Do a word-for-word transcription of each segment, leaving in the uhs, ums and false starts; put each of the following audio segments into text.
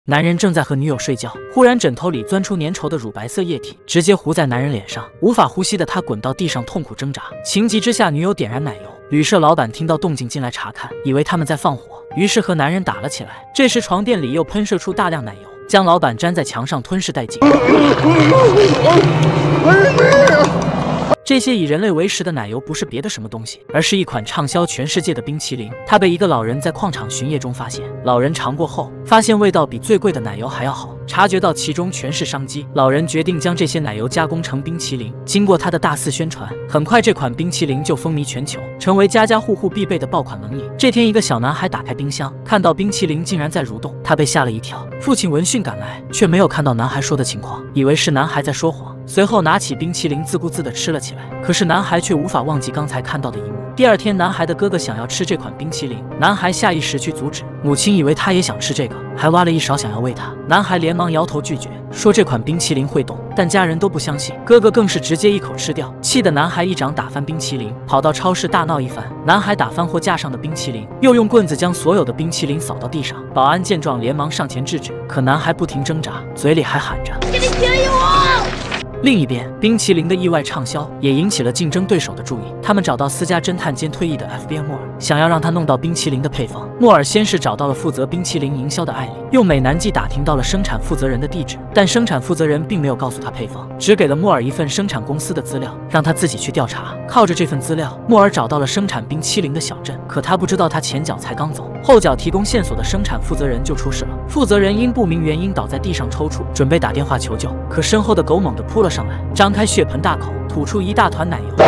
男人正在和女友睡觉，忽然枕头里钻出粘稠的乳白色液体，直接糊在男人脸上，无法呼吸的他滚到地上痛苦挣扎。情急之下，女友点燃奶油。旅社老板听到动静进来查看，以为他们在放火，于是和男人打了起来。这时床垫里又喷射出大量奶油，将老板粘在墙上吞噬殆尽。这些以人类为食的奶油不是别的什么东西，而是一款畅销全世界的冰淇淋。它被一个老人在矿场巡夜中发现，老人尝过后发现味道比最贵的奶油还要好，察觉到其中全是商机，老人决定将这些奶油加工成冰淇淋。经过他的大肆宣传，很快这款冰淇淋就风靡全球，成为家家户户必备的爆款冷饮。这天，一个小男孩打开冰箱，看到冰淇淋竟然在蠕动，他被吓了一跳。父亲闻讯赶来，却没有看到男孩说的情况，以为是男孩在说谎，随后拿起冰淇淋自顾自地吃了起来。可是男孩却无法忘记刚才看到的一幕。第二天，男孩的哥哥想要吃这款冰淇淋，男孩下意识去阻止，母亲以为他也想吃这个，还挖了一勺想要喂他。男孩连忙摇头拒绝，说这款冰淇淋会动，但家人都不相信，哥哥更是直接一口吃掉，气得男孩一掌打翻冰淇淋，跑到超市大闹一番。男孩打翻货架上的冰淇淋，又用棍子将所有的冰淇淋扫到地上。保安见状连忙上前制止，可男孩不停挣扎，嘴里还喊着给你便宜我。另一边，冰淇淋的意外畅销也引起了竞争对手的注意。他们找到私家侦探兼退役的 F B I 莫尔，想要让他弄到冰淇淋的配方。莫尔先是找到了负责冰淇淋营销的艾丽，用美男计打听到了生产负责人的地址，但生产负责人并没有告诉他配方，只给了莫尔一份生产公司的资料，让他自己去调查。靠着这份资料，莫尔找到了生产冰淇淋的小镇，可他不知道他前脚才刚走，后脚提供线索的生产负责人就出事了。负责人因不明原因倒在地上抽搐，准备打电话求救，可身后的狗猛地扑了上来，张开血盆大口，吐出一大团奶油。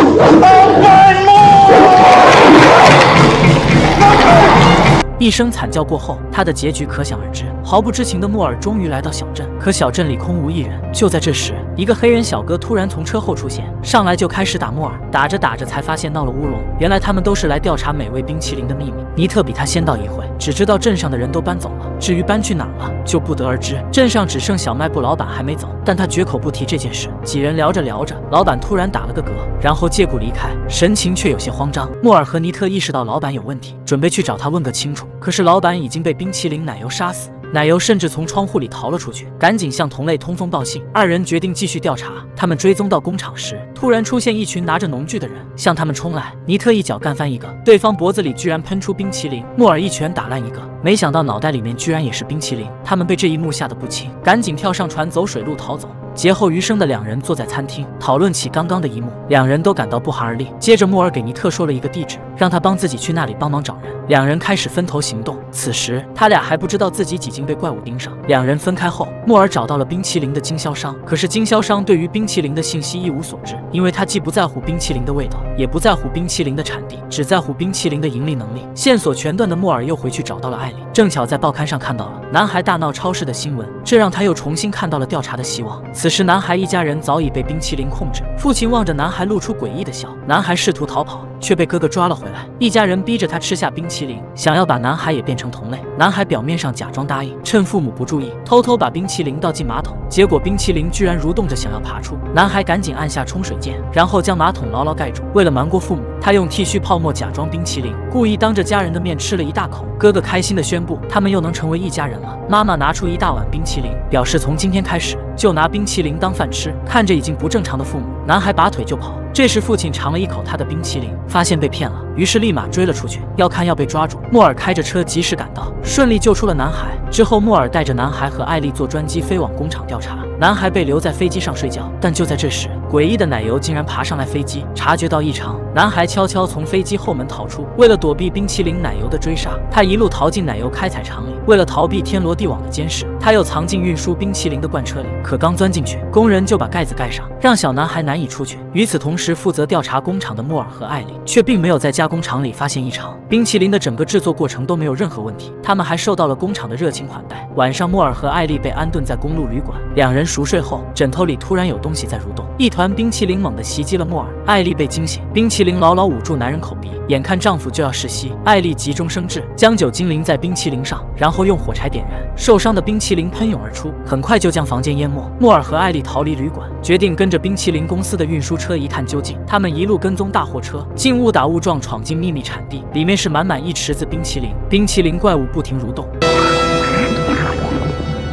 一声惨叫过后，他的结局可想而知。毫不知情的莫尔终于来到小镇，可小镇里空无一人。就在这时，一个黑人小哥突然从车后出现，上来就开始打莫尔。打着打着才发现闹了乌龙，原来他们都是来调查美味冰淇淋的秘密。尼特比他先到一会，只知道镇上的人都搬走了，至于搬去哪儿了，就不得而知。镇上只剩小卖部老板还没走，但他绝口不提这件事。几人聊着聊着，老板突然打了个嗝，然后借故离开，神情却有些慌张。莫尔和尼特意识到老板有问题，准备去找他问个清楚。可是老板已经被冰淇淋奶油杀死，奶油甚至从窗户里逃了出去，赶紧向同类通风报信。二人决定继续调查。他们追踪到工厂时，突然出现一群拿着农具的人向他们冲来。尼特一脚干翻一个，对方脖子里居然喷出冰淇淋，莫尔一拳打烂一个，没想到脑袋里面居然也是冰淇淋。他们被这一幕吓得不轻，赶紧跳上船走水路逃走。劫后余生的两人坐在餐厅讨论起刚刚的一幕，两人都感到不寒而栗。接着莫尔给尼特说了一个地址，让他帮自己去那里帮忙找人。两人开始分头行动。此时他俩还不知道自己已经被怪物盯上。两人分开后，莫尔找到了冰淇淋的经销商，可是经销商对于冰淇淋的信息一无所知，因为他既不在乎冰淇淋的味道，也不在乎冰淇淋的产地，只在乎冰淇淋的盈利能力。线索全断的莫尔又回去找到了艾丽，正巧在报刊上看到了男孩大闹超市的新闻，这让他又重新看到了调查的希望。此时男孩一家人早已被冰淇淋控制，父亲望着男孩露出诡异的笑。男孩试图逃跑，却被哥哥抓了回来，一家人逼着他吃下冰淇淋，想要把男孩也变成同类。男孩表面上假装答应，趁父母不注意，偷偷把冰淇淋倒进马桶，结果冰淇淋居然蠕动着想要爬出。男孩赶紧按下冲水键，然后将马桶牢牢盖住。为了瞒过父母，他用剃须泡沫假装冰淇淋，故意当着家人的面吃了一大口。哥哥开心地宣布，他们又能成为一家人了。妈妈拿出一大碗冰淇淋，表示从今天开始就拿冰淇淋当饭吃。看着已经不正常的父母，男孩拔腿就跑。这时父亲尝了一口他的冰淇淋，发现被骗了，于是立马追了出去，要看要被抓住。莫尔开着车及时赶到，顺利救出了男孩。之后莫尔带着男孩和艾丽坐专机飞往工厂调查，男孩被留在飞机上睡觉。但就在这时，诡异的奶油竟然爬上来飞机，察觉到异常，男孩悄悄从飞机后门逃出。为了躲避冰淇淋奶油的追杀，他一路逃进奶油开采厂里。为了逃避天罗地网的监视，他又藏进运输冰淇淋的罐车里。可刚钻进去，工人就把盖子盖上，让小男孩难以出去。与此同时，负责调查工厂的莫尔和艾丽却并没有在加工厂里发现异常，冰淇淋的整个制作过程都没有任何问题。他们还受到了工厂的热情款待。晚上，莫尔和艾丽被安顿在公路旅馆，两人熟睡后，枕头里突然有东西在蠕动，一团冰淇淋猛地袭击了莫尔。艾丽被惊醒，冰淇淋牢牢捂住男人口鼻，眼看丈夫就要窒息，艾丽急中生智，将酒精淋在冰淇淋上，然后用火柴点燃，受伤的冰淇淋喷涌而出，很快就将房间淹没。莫尔和艾丽逃离旅馆，决定跟着冰淇淋公司的运输车一探究竟。他们一路跟踪大货车，竟误打误撞闯进秘密产地，里面是满满一池子冰淇淋，冰淇淋怪物不停蠕动。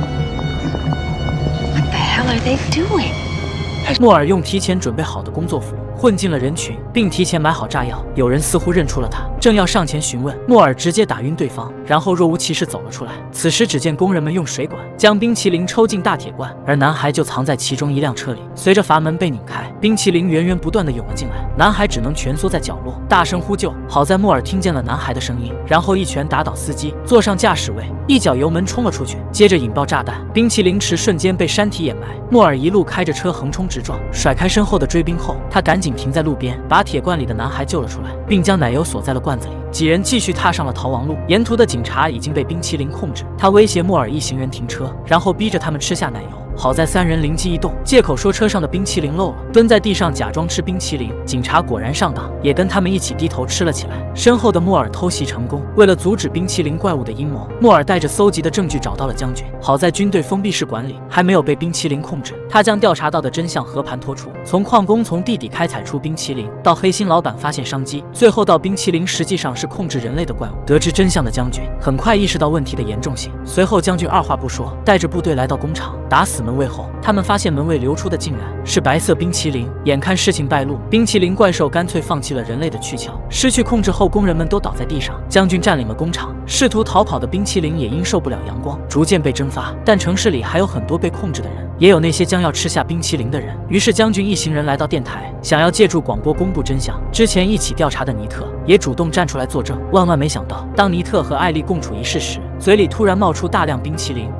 they doing? 莫尔用提前准备好的工作服混进了人群，并提前买好炸药。有人似乎认出了他，正要上前询问，莫尔直接打晕对方，然后若无其事走了出来。此时，只见工人们用水管将冰淇淋抽进大铁罐，而男孩就藏在其中一辆车里。随着阀门被拧开，冰淇淋源源不断地涌了进来，男孩只能蜷缩在角落，大声呼救。好在莫尔听见了男孩的声音，然后一拳打倒司机，坐上驾驶位，一脚油门冲了出去，接着引爆炸弹，冰淇淋池瞬间被山体掩埋。莫尔一路开着车横冲直撞，甩开身后的追兵后，他赶紧停在路边，把铁罐里的男孩救了出来，并将奶油锁在了罐子里。几人继续踏上了逃亡路，沿途的警察已经被冰淇淋控制。他威胁莫尔一行人停车，然后逼着他们吃下奶油。好在三人灵机一动，借口说车上的冰淇淋漏了，蹲在地上假装吃冰淇淋。警察果然上当，也跟他们一起低头吃了起来。身后的莫尔偷袭成功。为了阻止冰淇淋怪物的阴谋，莫尔带着搜集的证据找到了将军。好在军队封闭式管理还没有被冰淇淋控制，他将调查到的真相和盘托出，从矿工从地底开采出冰淇淋，到黑心老板发现商机，最后到冰淇淋实际上是控制人类的怪物。得知真相的将军很快意识到问题的严重性，随后将军二话不说，带着部队来到工厂，打死门卫后，他们发现门卫流出的竟然是白色冰淇淋。眼看事情败露，冰淇淋怪兽干脆放弃了人类的躯壳，失去控制后，工人们都倒在地上。将军占领了工厂，试图逃跑的冰淇淋也因受不了阳光，逐渐被蒸发。但城市里还有很多被控制的人，也有那些将要吃下冰淇淋的人。于是将军一行人来到电台，想要借助广播公布真相。之前一起调查的尼特也主动站出来作证。万万没想到，当尼特和艾丽共处一室时，嘴里突然冒出大量冰淇淋。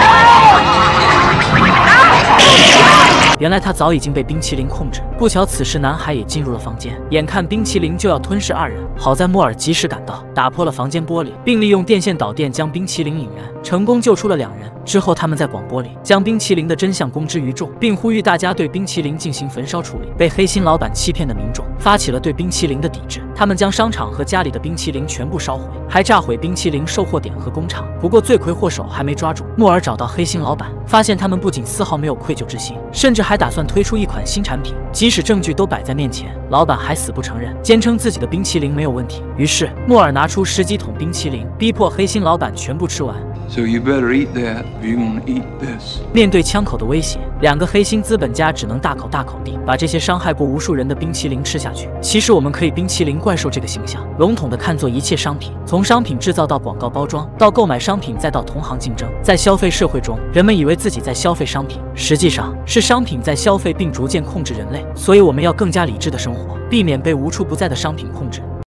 原来他早已经被冰淇淋控制。不巧此时男孩也进入了房间，眼看冰淇淋就要吞噬二人，好在莫尔及时赶到，打破了房间玻璃，并利用电线导电将冰淇淋引燃，成功救出了两人。之后他们在广播里将冰淇淋的真相公之于众，并呼吁大家对冰淇淋进行焚烧处理。被黑心老板欺骗的民众发起了对冰淇淋的抵制，他们将商场和家里的冰淇淋全部烧毁，还炸毁冰淇淋售货点和工厂。不过罪魁祸首还没抓住，莫尔找到黑心老板，发现他们不仅丝毫没有愧疚之心，甚至还打算推出一款新产品。即使证据都摆在面前，老板还死不承认，坚称自己的冰淇淋没有问题。于是莫尔拿出十几桶冰淇淋，逼迫黑心老板全部吃完。 So you better eat that if you're gonna eat this. 面对枪口的威胁，两个黑心资本家只能大口大口地把这些伤害过无数人的冰淇淋吃下去。其实我们可以冰淇淋怪兽这个形象笼统地看作一切商品，从商品制造到广告包装，到购买商品，再到同行竞争。在消费社会中，人们以为自己在消费商品，实际上是商品在消费并逐渐控制人类。所以我们要更加理智的生活，避免被无处不在的商品控制。